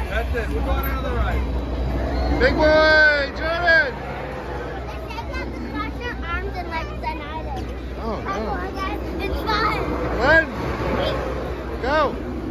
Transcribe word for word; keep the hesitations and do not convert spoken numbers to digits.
That's it. We're going out of the ride. Big boy, Jordan. Cross your arms and legs and I Oh, Come no. on, guys. It's fun. Fun?